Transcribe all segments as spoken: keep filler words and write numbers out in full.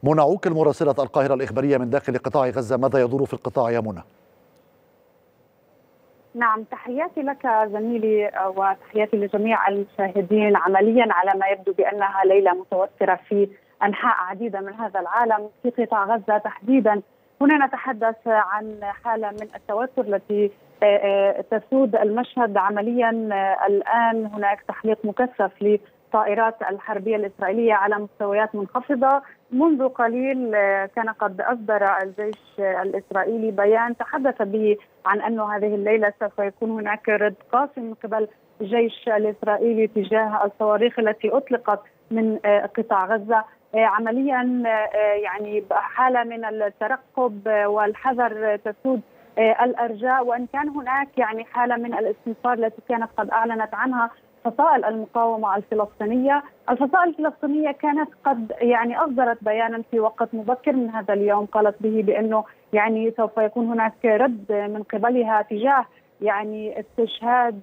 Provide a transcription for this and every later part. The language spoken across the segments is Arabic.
منى عوك المراسلة القاهرة الإخبارية من داخل قطاع غزة، ماذا يدور في القطاع يا منى؟ نعم، تحياتي لك زميلي وتحياتي لجميع المشاهدين. عمليا على ما يبدو بأنها ليلة متوترة في أنحاء عديدة من هذا العالم، في قطاع غزة تحديدا. هنا نتحدث عن حالة من التوتر التي تسود المشهد عمليا. الآن هناك تحليق مكثف للطائرات الحربية الإسرائيلية على مستويات منخفضة. منذ قليل كان قد أصدر الجيش الإسرائيلي بيان تحدث به عن أنه هذه الليلة سوف يكون هناك رد قاسي من قبل الجيش الإسرائيلي تجاه الصواريخ التي أطلقت من قطاع غزة. عمليا يعني حالة من الترقب والحذر تسود الأرجاء، وإن كان هناك يعني حالة من الاستنفار التي كانت قد أعلنت عنها فصائل المقاومة الفلسطينية. الفصائل الفلسطينية كانت قد يعني أصدرت بيانا في وقت مبكر من هذا اليوم، قالت به بأنه يعني سوف يكون هناك رد من قبلها تجاه يعني استشهاد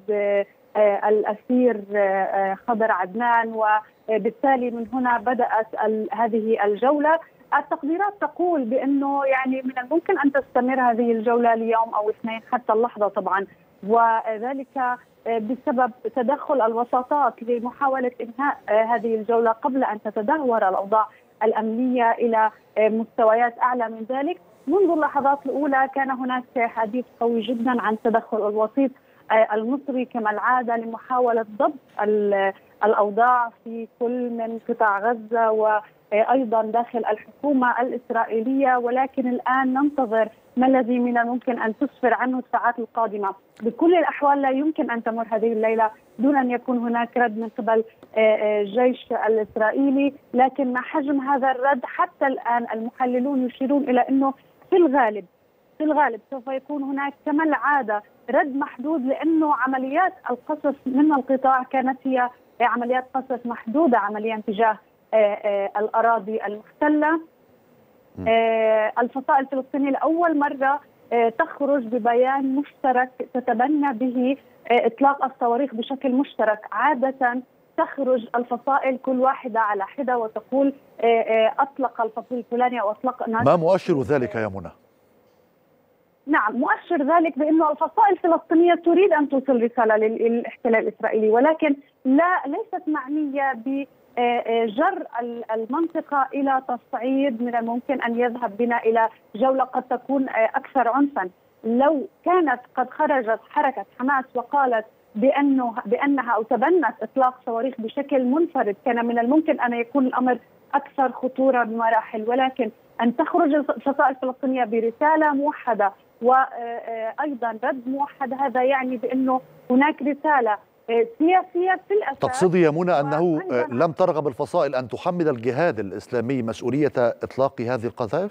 الأسير خضر عدنان، وبالتالي من هنا بدأت هذه الجولة. التقديرات تقول بأنه يعني من الممكن أن تستمر هذه الجولة ليوم أو اثنين حتى اللحظة طبعا، وذلك بسبب تدخل الوساطات لمحاولة إنهاء هذه الجولة قبل أن تتدهور الأوضاع الأمنية إلى مستويات أعلى من ذلك. منذ اللحظات الأولى كان هناك حديث قوي جدا عن تدخل الوسيط المصري كما العادة لمحاولة ضبط الأوضاع في كل من قطاع غزة وأيضا داخل الحكومة الإسرائيلية، ولكن الآن ننتظر ما الذي من الممكن أن تسفر عنه الساعات القادمة. بكل الأحوال لا يمكن أن تمر هذه الليلة دون أن يكون هناك رد من قبل الجيش الإسرائيلي، لكن مع حجم هذا الرد حتى الآن المحللون يشيرون إلى أنه في الغالب في الغالب سوف يكون هناك كما العادة رد محدود، لأنه عمليات القصف من القطاع كانت هي عمليات قصف محدودة عمليا تجاه الأراضي المحتلة. الفصائل الفلسطينية لأول مرة تخرج ببيان مشترك تتبنى به إطلاق الصواريخ بشكل مشترك. عادة تخرج الفصائل كل واحدة على حدة وتقول أطلق الفصيل الفلاني أو أطلق ناس. ما مؤشر ذلك يا منى؟ نعم، مؤشر ذلك بأنه الفصائل الفلسطينية تريد أن توصل رسالة للاحتلال الإسرائيلي، ولكن لا ليست معنية بجر المنطقة إلى تصعيد من الممكن أن يذهب بنا إلى جولة قد تكون أكثر عنفا. لو كانت قد خرجت حركة حماس وقالت بأنه بأنها أو تبنت إطلاق صواريخ بشكل منفرد كان من الممكن أن يكون الأمر أكثر خطورة بمراحل، ولكن أن تخرج الفصائل الفلسطينية برسالة موحدة وأيضا رد موحد، هذا يعني بأنه هناك رسالة سياسية في الأساس. تقصدي يا منى أنه لم ترغب الفصائل أن تحمل الجهاد الإسلامي مسؤولية إطلاق هذه القذائف؟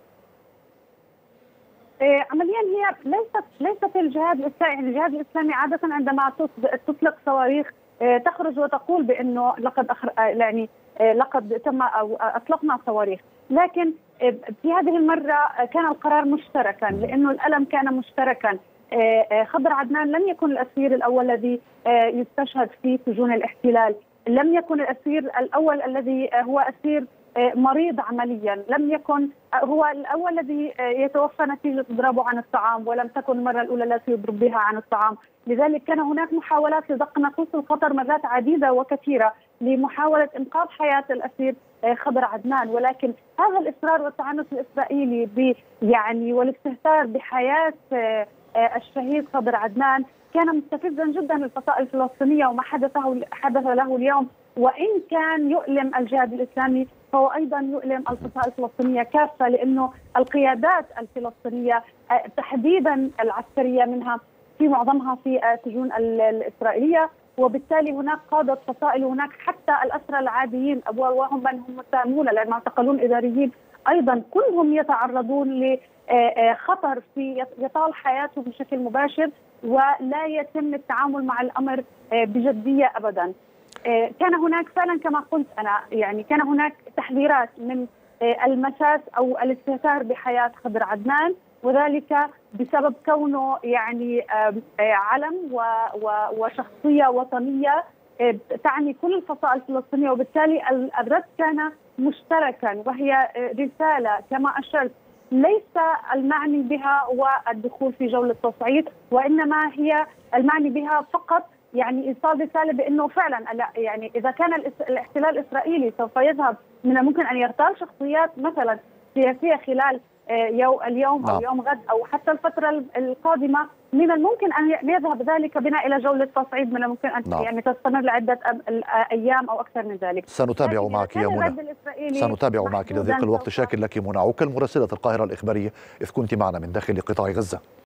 عمليا هي ليست ليست الجهاد الإسلامي. الجهاد الإسلامي عادة عندما تطلق صواريخ تخرج وتقول بأنه لقد أخر... يعني لقد تم أو أطلقنا صواريخ، لكن في هذه المرة كان القرار مشتركا لأنه الألم كان مشتركا. خضر عدنان لم يكن الأسير الأول الذي يستشهد في سجون الاحتلال، لم يكن الأسير الأول الذي هو أسير مريض عمليا، لم يكن هو الأول الذي يتوفى نتيجة إضرابه عن الطعام، ولم تكن المرة الأولى التي يضرب بها عن الطعام. لذلك كان هناك محاولات لدق ناقوس الخطر مرات عديدة وكثيرة لمحاولة إنقاذ حياة الأسير خضر عدنان، ولكن هذا الإصرار والتعنت الإسرائيلي ب يعني والاستهتار بحياة الشهيد خضر عدنان كان مستفزا جدا للفصائل الفلسطينية. وما حدثه حدث له اليوم وإن كان يؤلم الجهاد الإسلامي فهو أيضا يؤلم الفصائل الفلسطينية كافة، لأنه القيادات الفلسطينية تحديدا العسكرية منها في معظمها في سجون الإسرائيلية، وبالتالي هناك قادة فصائل وهناك حتى الأسرى العاديين وهم من هم متهمون لأن معتقلون إداريين أيضا كلهم يتعرضون لخطر في يطال حياتهم بشكل مباشر ولا يتم التعامل مع الأمر بجدية أبدا. كان هناك فعلا كما قلت أنا يعني كان هناك تحذيرات من المساس أو الاستهتار بحياة خضر عدنان، وذلك بسبب كونه يعني علم وشخصية وطنية تعني كل الفصائل الفلسطينية، وبالتالي الرد كان مشتركا، وهي رسالة كما أشرت ليس المعني بها هو الدخول في جولة تصعيد، وإنما هي المعني بها فقط يعني إيصال رسالة بأنه فعلا يعني إذا كان الاحتلال الإسرائيلي سوف يذهب، من الممكن أن يغتال شخصيات مثلا سياسية خلال اليوم أو يوم غد أو حتى الفترة القادمة، من الممكن أن يذهب ذلك بنا إلى جولة تصعيد، من الممكن أن نعم. يعني تستمر لعدة أيام أو أكثر من ذلك. سنتابع معك يا منى، سنتابع معك لضيق الوقت. شاكر لك منى عكا، مراسلة القاهرة الإخبارية، إذ كنت معنا من داخل قطاع غزة.